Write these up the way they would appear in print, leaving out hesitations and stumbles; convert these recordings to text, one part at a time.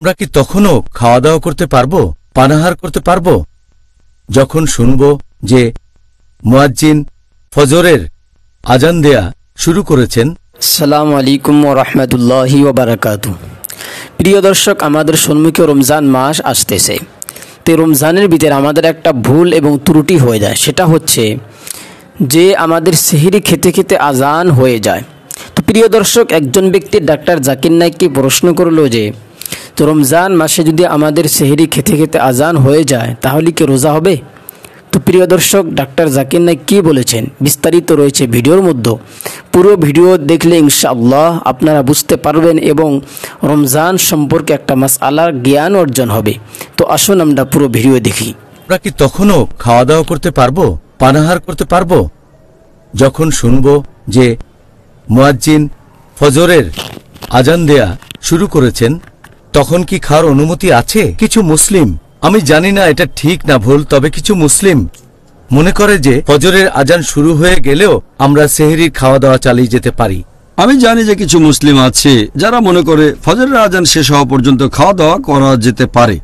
আমরা কি তখনও খাওয়া দাওয়া করতে পারবো, পানাহার করতে পারবো, যখন শুনব যে মুয়াজ্জিন ফজরের আজান দেয়া শুরু করেছেন? আসসালামু আলাইকুম ওয়া রাহমাতুল্লাহি ওয়া বারাকাতুহু। প্রিয় দর্শক, আমাদের সম্মুখে রমজান মাস আসতেছে। তো রমজানের ভিতরে আমাদের একটা ভুল এবং ত্রুটি হয়ে যায়, সেটা হচ্ছে যে আমাদের সেহরি খেতে খেতে আজান হয়ে যায়। তো প্রিয় দর্শক, একজন ব্যক্তি ডাক্তার জাকির নাইককে প্রশ্ন করলো যে তো রমজান মাসে যদি আমাদের সেহরি খেতে খেতে আজান হয়ে যায় তাহলে কি রোজা হবে? তো প্রিয় দর্শক, ডাক্তার জাকির নাইক কী বলেছেন বিস্তারিত রয়েছে ভিডিওর মধ্যে। পুরো ভিডিও দেখলে ইনশাআল্লাহ আপনারা বুঝতে পারবেন এবং রমজান সম্পর্কে একটা মাসআলার জ্ঞান অর্জন হবে। তো আসুন আমরা পুরো ভিডিও দেখি। আমরা কি তখনও খাওয়া দাওয়া করতে পারবো, পানাহার করতে পারবো, যখন শুনব যে মুয়াজ্জিন ফজরের আজান দেয়া শুরু করেছেন? তখন কি খাওয়ার অনুমতি আছে? কিছু মুসলিম, আমি জানি না এটা ঠিক না ভুল, তবে কিছু মুসলিম মনে করে যে ফজরের আজান শুরু হয়ে গেলেও আমরা সেহরির খাওয়া দাওয়া চালিয়ে যেতে পারি। আমি জানি যে কিছু মুসলিম আছে যারা মনে করে ফজরের আজান শেষ হওয়া পর্যন্ত খাওয়া দাওয়া করা যেতে পারে।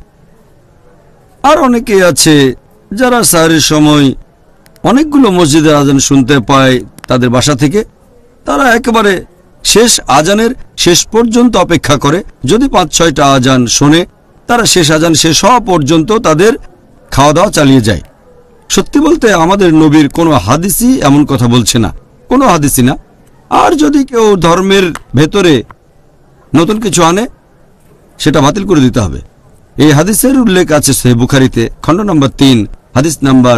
আর অনেকে আছে যারা সাহরির সময় অনেকগুলো মসজিদের আজান শুনতে পায় তাদের বাসা থেকে। তারা একেবারে শেষ আজানের শেষ পর্যন্ত অপেক্ষা করে। যদি ৫-৬টা আজান শোনে, তারা শেষ আজান শেষ হওয়া পর্যন্ত তাদের খাওয়া দাওয়া চালিয়ে যায়। সত্যি বলতে আমাদের নবীর কোনো হাদিসই এমন কথা বলছে না, কোনো হাদিসই না। আর যদি কেউ ধর্মের ভেতরে নতুন কিছু আনে, সেটা বাতিল করে দিতে হবে। এই হাদিসের উল্লেখ আছে সহিহ বুখারীতে, খণ্ড নম্বর ৩, হাদিস নাম্বার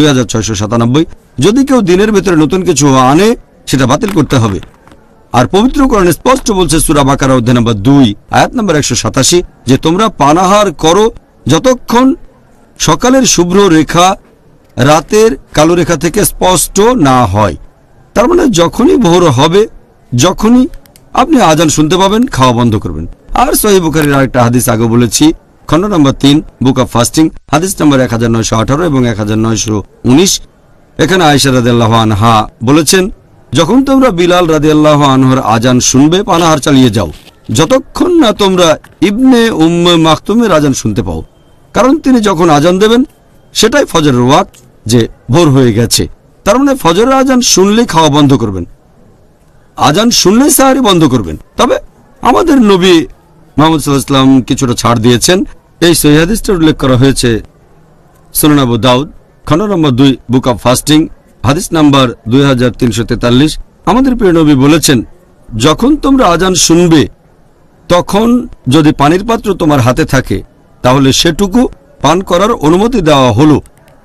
2697। যদি কেউ দিনের ভেতরে নতুন কিছু আনে, সেটা বাতিল করতে হবে। আর পবিত্র কোরআনে স্পষ্ট বলছে সূরা বাকারা অধ্যায় নম্বর 2 আয়াত নম্বর 187 যে তোমরা পানাহার করো যতক্ষণ সকালের শুভ্র রেখা রাতের কালো রেখা থেকে স্পষ্ট না হয়। তার মানে যখনই ভোর হবে, যখনই আপনি আজান শুনতে পাবেন, খাওয়া বন্ধ করবেন। আর সহিহ বুখারীর আরেকটা হাদিস আগে বলেছি, খণ্ড নম্বর 3, বুক অফ ফাস্টিং, হাদিস নম্বর 1918 এবং 1919। এখানে আয়েশা রাদিয়াল্লাহু আনহা বলেছেন, যখন তোমরা বিলাল রাদিয়াল্লাহু আনহুর আজান শুনবে, পানাহার চালিয়ে যাও যতক্ষণ না তোমরা ইবনে উম্মে মাকতুমের আজান শুনতে পাও। কারণ তিনি যখন আজান দেবেন সেটাই ফজরের ওয়াক্ত, যে ভোর হয়ে গেছে। তার মানে ফজরের আজান শুনলেই খাওয়া বন্ধ করবেন, আজান শুনলেই সাহারি বন্ধ করবেন। তবে আমাদের নবী মুহাম্মদ সাল্লাল্লাহু আলাইহি ওয়াসাল্লাম কিছুটা ছাড় দিয়েছেন। এই সহিহ হাদিসটা উল্লেখ করা হয়েছে সুনান আবু দাউদ, খণ্ড নম্বর 2, বুক অফ ফাস্টিং, হাদিস নাম্বার 2343। আমাদের প্রিয় নবী বলেছেন, যখন তোমরা আজান শুনবে তখন যদি পানির পাত্র তোমার হাতে থাকে তাহলে সেটুকু পান করার অনুমতি দেওয়া হলো।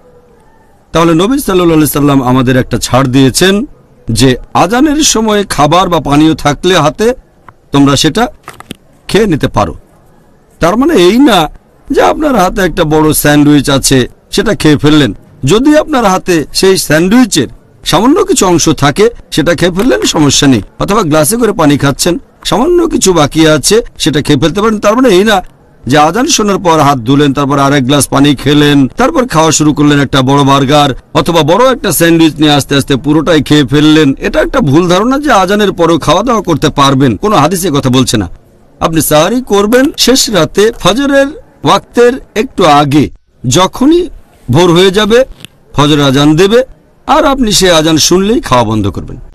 তাহলে নবী সাল্লাল্লাহু আলাইহি সাল্লাম আমাদের একটা ছাড় দিয়েছেন যে আজানের সময় খাবার বা পানীয় থাকলে হাতে, তোমরা সেটা খেয়ে নিতে পারো। তার মানে এই না যে আপনার হাতে একটা বড় স্যান্ডউইচ আছে, সেটা খেয়ে ফেললেন। যদি আপনার হাতে সেই স্যান্ডউইচের সামান্য কিছু অংশ থাকে, সেটা খেয়ে ফেললেন, সমস্যা নেই। অথবা গ্লাসে করে পানি খাচ্ছেন, সামান্য কিছু বাকি আছে, সেটা খেয়ে ফেলতে পারেন। তার মানে এই না যে আজান শোনার পর হাত ধুলেন, তারপর আরেক গ্লাস পানি খেলেন, তারপর খাওয়া শুরু করলেন একটা বড় বার্গার অথবা বড় একটা স্যান্ডউইচ নিয়ে আস্তে আস্তে পুরোটাই খেয়ে ফেললেন। এটা একটা ভুল ধারণা যে আজানের পরেও খাওয়া দাওয়া করতে পারবেন। কোনো হাদিসে কথা বলছে না। আপনি সাহারি করবেন শেষ রাতে ফজরের ওয়াক্তের একটু আগে, যখনই ভোর হয়ে যাবে ফজর আজান দেবে, আর আপনি সে আজান শুনলেই খাওয়া বন্ধ করবেন।